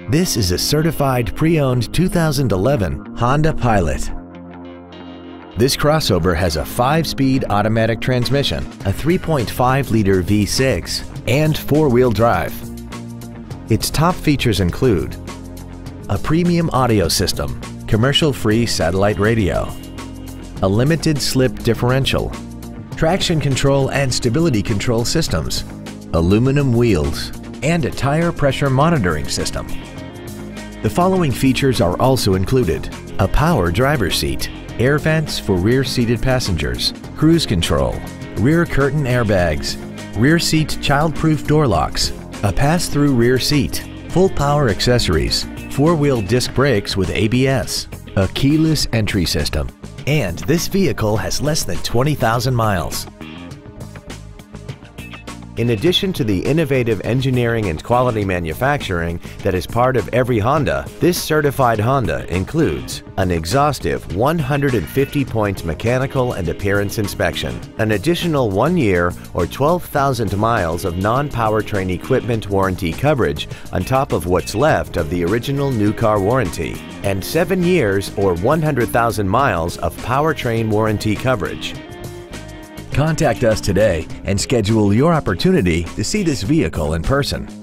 This is a certified pre-owned 2011 Honda Pilot. This crossover has a 5-speed automatic transmission, a 3.5-liter V6, and 4-wheel drive. Its top features include a premium audio system, commercial-free satellite radio, a limited slip differential, traction control and stability control systems, aluminum wheels, and a tire pressure monitoring system. The following features are also included: a power driver's seat, air vents for rear-seated passengers, cruise control, rear curtain airbags, rear seat child-proof door locks, a pass-through rear seat, full power accessories, 4-wheel disc brakes with ABS, a keyless entry system, and this vehicle has less than 20,000 miles. In addition to the innovative engineering and quality manufacturing that is part of every Honda, this certified Honda includes an exhaustive 150-point mechanical and appearance inspection, an additional 1 year or 12,000 miles of non-powertrain equipment warranty coverage on top of what's left of the original new car warranty, and 7 years or 100,000 miles of powertrain warranty coverage. Contact us today and schedule your opportunity to see this vehicle in person.